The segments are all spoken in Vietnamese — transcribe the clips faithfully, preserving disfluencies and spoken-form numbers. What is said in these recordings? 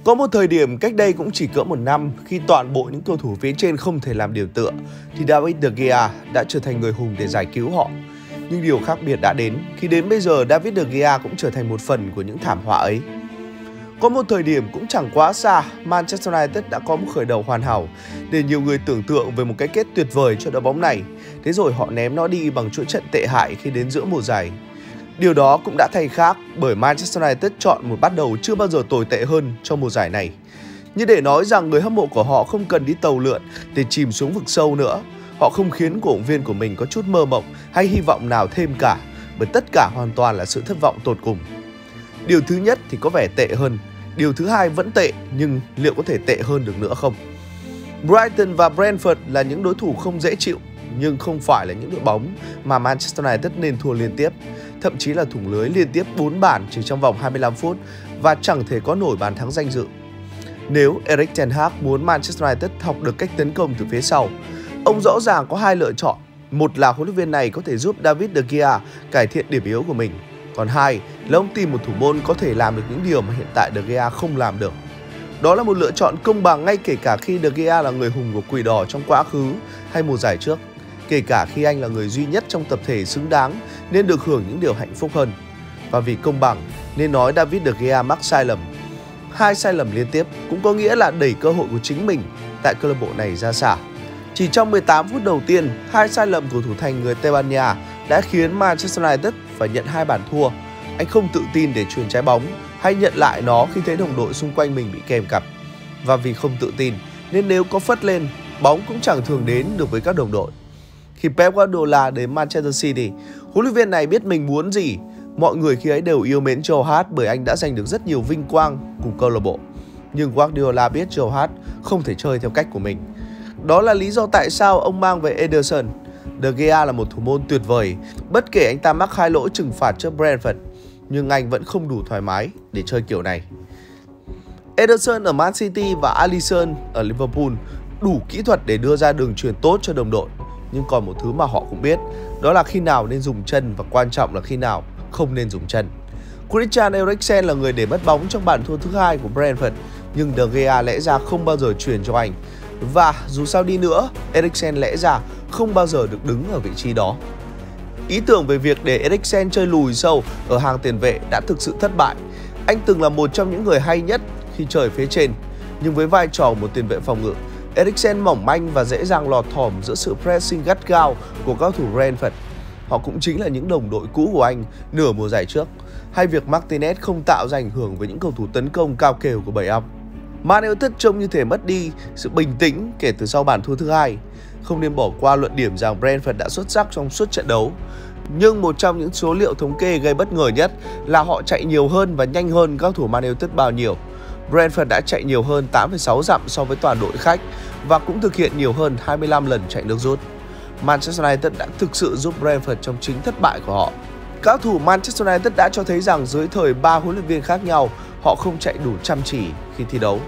Có một thời điểm cách đây cũng chỉ cỡ một năm, khi toàn bộ những cầu thủ phía trên không thể làm điểm tựa, thì David De Gea đã trở thành người hùng để giải cứu họ. Nhưng điều khác biệt đã đến, khi đến bây giờ David De Gea cũng trở thành một phần của những thảm họa ấy. Có một thời điểm cũng chẳng quá xa, Manchester United đã có một khởi đầu hoàn hảo để nhiều người tưởng tượng về một cái kết tuyệt vời cho đội bóng này. Thế rồi họ ném nó đi bằng chuỗi trận tệ hại khi đến giữa mùa giải. Điều đó cũng đã thay khác bởi Manchester United chọn một bắt đầu chưa bao giờ tồi tệ hơn cho mùa giải này. Như để nói rằng người hâm mộ của họ không cần đi tàu lượn để chìm xuống vực sâu nữa. Họ không khiến cổ động viên của mình có chút mơ mộng hay hy vọng nào thêm cả, bởi tất cả hoàn toàn là sự thất vọng tột cùng. Điều thứ nhất thì có vẻ tệ hơn. Điều thứ hai vẫn tệ, nhưng liệu có thể tệ hơn được nữa không? Brighton và Brentford là những đối thủ không dễ chịu, nhưng không phải là những đội bóng mà Manchester United nên thua liên tiếp. Thậm chí là thủng lưới liên tiếp bốn bàn chỉ trong vòng hai mươi lăm phút và chẳng thể có nổi bàn thắng danh dự. Nếu Erik ten Hag muốn Manchester United học được cách tấn công từ phía sau, ông rõ ràng có hai lựa chọn. Một là huấn luyện viên này có thể giúp David De Gea cải thiện điểm yếu của mình. Còn hai là ông tìm một thủ môn có thể làm được những điều mà hiện tại De Gea không làm được. Đó là một lựa chọn công bằng ngay kể cả khi De Gea là người hùng của Quỷ Đỏ trong quá khứ hay mùa giải trước. Kể cả khi anh là người duy nhất trong tập thể xứng đáng nên được hưởng những điều hạnh phúc hơn. Và vì công bằng nên nói David De Gea mắc sai lầm. Hai sai lầm liên tiếp cũng có nghĩa là đẩy cơ hội của chính mình tại câu lạc bộ này ra xa. Chỉ trong mười tám phút đầu tiên, hai sai lầm của thủ thành người Tây Ban Nha đã khiến Manchester United phải nhận hai bàn thua. Anh không tự tin để chuyền trái bóng hay nhận lại nó khi thấy đồng đội xung quanh mình bị kèm cặp. Và vì không tự tin nên nếu có phất lên, bóng cũng chẳng thường đến được với các đồng đội. Khi Pep Guardiola đến Manchester City, huấn luyện viên này biết mình muốn gì. Mọi người khi ấy đều yêu mến Joe Hart bởi anh đã giành được rất nhiều vinh quang cùng câu lạc bộ. Nhưng Guardiola biết Joe Hart không thể chơi theo cách của mình. Đó là lý do tại sao ông mang về Ederson. De Gea là một thủ môn tuyệt vời, bất kể anh ta mắc hai lỗi trừng phạt trước Brentford, nhưng anh vẫn không đủ thoải mái để chơi kiểu này. Ederson ở Man City và Alisson ở Liverpool đủ kỹ thuật để đưa ra đường truyền tốt cho đồng đội. Nhưng còn một thứ mà họ cũng biết, đó là khi nào nên dùng chân và quan trọng là khi nào không nên dùng chân. Christian Eriksen là người để mất bóng trong bàn thua thứ hai của Brentford, nhưng De Gea lẽ ra không bao giờ truyền cho anh. Và dù sao đi nữa, Eriksen lẽ ra không bao giờ được đứng ở vị trí đó. Ý tưởng về việc để Eriksen chơi lùi sâu ở hàng tiền vệ đã thực sự thất bại. Anh từng là một trong những người hay nhất khi chơi phía trên, nhưng với vai trò một tiền vệ phòng ngự, Eriksen mỏng manh và dễ dàng lọt thỏm giữa sự pressing gắt gao của các thủ Brentford. Họ cũng chính là những đồng đội cũ của anh nửa mùa giải trước, hay việc Martinez không tạo ra ảnh hưởng với những cầu thủ tấn công cao kèo của bảy ong. Man United trông như thể mất đi sự bình tĩnh kể từ sau bàn thua thứ hai. Không nên bỏ qua luận điểm rằng Brentford đã xuất sắc trong suốt trận đấu. Nhưng một trong những số liệu thống kê gây bất ngờ nhất là họ chạy nhiều hơn và nhanh hơn các thủ Man United bao nhiêu. Brentford đã chạy nhiều hơn tám phẩy sáu dặm so với toàn đội khách và cũng thực hiện nhiều hơn hai mươi lăm lần chạy nước rút. Manchester United đã thực sự giúp Brentford trong chính thất bại của họ. Các thủ Manchester United đã cho thấy rằng dưới thời ba huấn luyện viên khác nhau, họ không chạy đủ chăm chỉ khi thi đấu.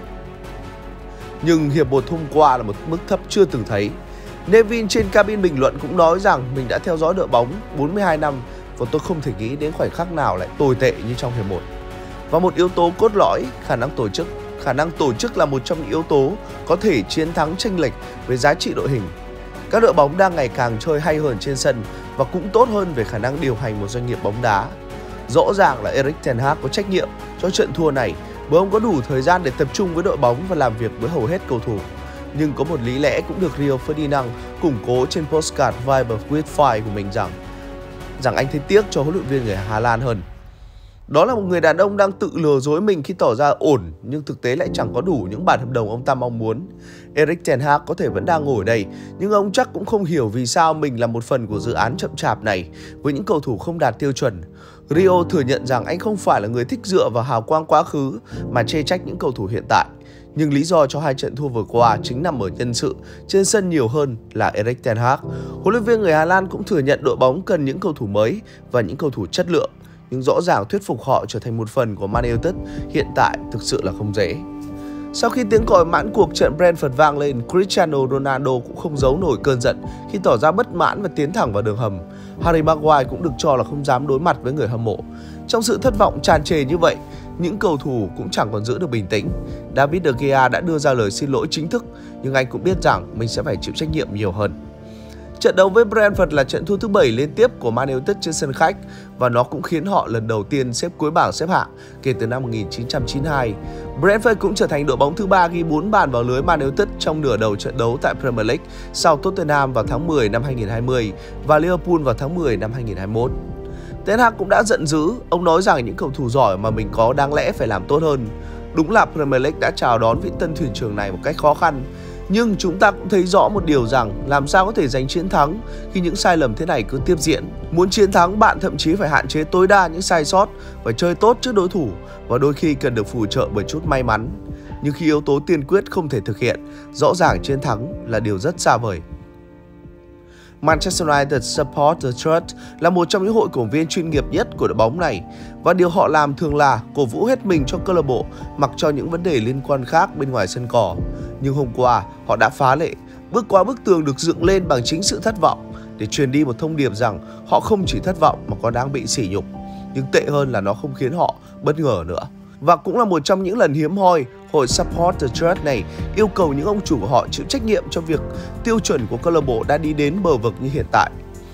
Nhưng hiệp một hôm qua là một mức thấp chưa từng thấy. Nevin trên cabin bình luận cũng nói rằng mình đã theo dõi đội bóng bốn mươi hai năm và tôi không thể nghĩ đến khoảnh khắc nào lại tồi tệ như trong hiệp một. Và một yếu tố cốt lõi, khả năng tổ chức. Khả năng tổ chức là một trong những yếu tố có thể chiến thắng chênh lệch với giá trị đội hình. Các đội bóng đang ngày càng chơi hay hơn trên sân và cũng tốt hơn về khả năng điều hành một doanh nghiệp bóng đá. Rõ ràng là Erik ten Hag có trách nhiệm cho trận thua này bởi ông có đủ thời gian để tập trung với đội bóng và làm việc với hầu hết cầu thủ. Nhưng có một lý lẽ cũng được Rio Ferdinand củng cố trên postcard Vibe with Fire của mình rằng rằng anh thấy tiếc cho huấn luyện viên người Hà Lan hơn. Đó là một người đàn ông đang tự lừa dối mình khi tỏ ra ổn nhưng thực tế lại chẳng có đủ những bản hợp đồng ông ta mong muốn. Erik ten Hag có thể vẫn đang ngồi đây, nhưng ông chắc cũng không hiểu vì sao mình là một phần của dự án chậm chạp này với những cầu thủ không đạt tiêu chuẩn. Rio thừa nhận rằng anh không phải là người thích dựa vào hào quang quá khứ mà chê trách những cầu thủ hiện tại. Nhưng lý do cho hai trận thua vừa qua chính nằm ở nhân sự trên sân nhiều hơn là Erik ten Hag. Huấn luyện viên người Hà Lan cũng thừa nhận đội bóng cần những cầu thủ mới và những cầu thủ chất lượng. Nhưng rõ ràng thuyết phục họ trở thành một phần của Man United hiện tại thực sự là không dễ. Sau khi tiếng còi mãn cuộc trận Brentford vang lên, Cristiano Ronaldo cũng không giấu nổi cơn giận khi tỏ ra bất mãn và tiến thẳng vào đường hầm. Harry Maguire cũng được cho là không dám đối mặt với người hâm mộ. Trong sự thất vọng tràn trề như vậy, những cầu thủ cũng chẳng còn giữ được bình tĩnh. David De Gea đã đưa ra lời xin lỗi chính thức, nhưng anh cũng biết rằng mình sẽ phải chịu trách nhiệm nhiều hơn. Trận đấu với Brentford là trận thua thứ bảy liên tiếp của Man United trên sân khách và nó cũng khiến họ lần đầu tiên xếp cuối bảng xếp hạng kể từ năm một nghìn chín trăm chín mươi hai. Brentford cũng trở thành đội bóng thứ ba ghi bốn bàn vào lưới Man United trong nửa đầu trận đấu tại Premier League sau Tottenham vào tháng mười năm hai nghìn không trăm hai mươi và Liverpool vào tháng mười năm hai nghìn không trăm hai mươi mốt. Ten Hag cũng đã giận dữ, ông nói rằng những cầu thủ giỏi mà mình có đáng lẽ phải làm tốt hơn. Đúng là Premier League đã chào đón vị tân thuyền trưởng này một cách khó khăn. Nhưng chúng ta cũng thấy rõ một điều rằng làm sao có thể giành chiến thắng khi những sai lầm thế này cứ tiếp diễn. Muốn chiến thắng, bạn thậm chí phải hạn chế tối đa những sai sót, phải chơi tốt trước đối thủ và đôi khi cần được phù trợ bởi chút may mắn. Nhưng khi yếu tố tiên quyết không thể thực hiện, rõ ràng chiến thắng là điều rất xa vời. Manchester United Supporters Trust là một trong những hội cổ viên chuyên nghiệp nhất của đội bóng này và điều họ làm thường là cổ vũ hết mình cho câu lạc bộ mặc cho những vấn đề liên quan khác bên ngoài sân cỏ. Nhưng hôm qua họ đã phá lệ, bước qua bức tường được dựng lên bằng chính sự thất vọng để truyền đi một thông điệp rằng họ không chỉ thất vọng mà còn đang bị sỉ nhục. Nhưng tệ hơn là nó không khiến họ bất ngờ nữa. Và cũng là một trong những lần hiếm hoi, hội Supporters Trust này yêu cầu những ông chủ của họ chịu trách nhiệm cho việc tiêu chuẩn của câu lạc bộ đã đi đến bờ vực như hiện tại.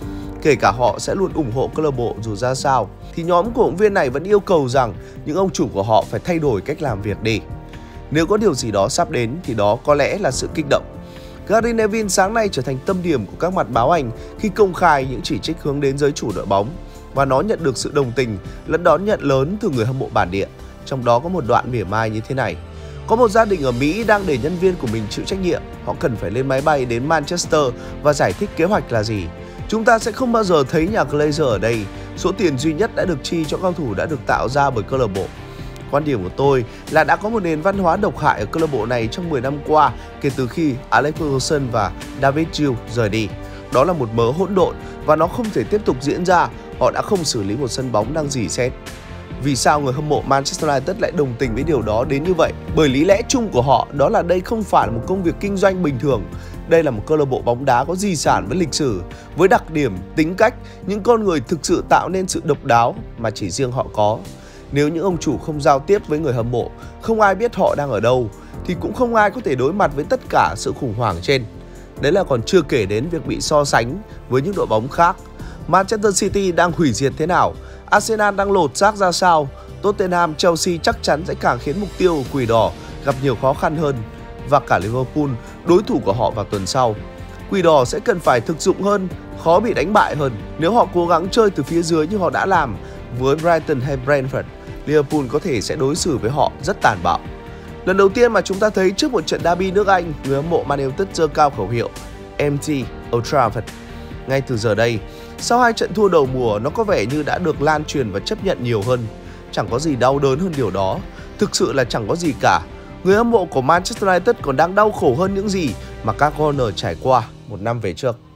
Kể cả họ sẽ luôn ủng hộ câu lạc bộ dù ra sao, thì nhóm cổ động viên này vẫn yêu cầu rằng những ông chủ của họ phải thay đổi cách làm việc đi. Nếu có điều gì đó sắp đến thì đó có lẽ là sự kích động. Gary Neville sáng nay trở thành tâm điểm của các mặt báo Anh khi công khai những chỉ trích hướng đến giới chủ đội bóng và nó nhận được sự đồng tình lẫn đón nhận lớn từ người hâm mộ bản địa. Trong đó có một đoạn mỉa mai như thế này: có một gia đình ở Mỹ đang để nhân viên của mình chịu trách nhiệm. Họ cần phải lên máy bay đến Manchester và giải thích kế hoạch là gì. Chúng ta sẽ không bao giờ thấy nhà Glazer ở đây. Số tiền duy nhất đã được chi cho cầu thủ đã được tạo ra bởi câu lạc bộ. Quan điểm của tôi là đã có một nền văn hóa độc hại ở câu lạc bộ này trong mười năm qua kể từ khi Alex Ferguson và David Gill rời đi. Đó là một mớ hỗn độn và nó không thể tiếp tục diễn ra. Họ đã không xử lý một sân bóng đang rỉ sét. Vì sao người hâm mộ Manchester United lại đồng tình với điều đó đến như vậy? Bởi lý lẽ chung của họ đó là đây không phải là một công việc kinh doanh bình thường. Đây là một câu lạc bộ bóng đá có di sản với lịch sử, với đặc điểm, tính cách, những con người thực sự tạo nên sự độc đáo mà chỉ riêng họ có. Nếu những ông chủ không giao tiếp với người hâm mộ, không ai biết họ đang ở đâu, thì cũng không ai có thể đối mặt với tất cả sự khủng hoảng trên. Đấy là còn chưa kể đến việc bị so sánh với những đội bóng khác. Manchester City đang hủy diệt thế nào? Arsenal đang lột xác ra sao? Tottenham, Chelsea chắc chắn sẽ càng khiến mục tiêu của Quỷ Đỏ gặp nhiều khó khăn hơn. Và cả Liverpool, đối thủ của họ vào tuần sau. Quỷ Đỏ sẽ cần phải thực dụng hơn, khó bị đánh bại hơn. Nếu họ cố gắng chơi từ phía dưới như họ đã làm với Brighton hay Brentford, Liverpool có thể sẽ đối xử với họ rất tàn bạo. Lần đầu tiên mà chúng ta thấy trước một trận derby nước Anh, người hâm mộ Man United giơ cao khẩu hiệu Empty Old Trafford. Ngay từ giờ đây, sau hai trận thua đầu mùa, nó có vẻ như đã được lan truyền và chấp nhận nhiều hơn. Chẳng có gì đau đớn hơn điều đó. Thực sự là chẳng có gì cả. Người hâm mộ của Manchester United còn đang đau khổ hơn những gì mà các Gunners trải qua một năm về trước.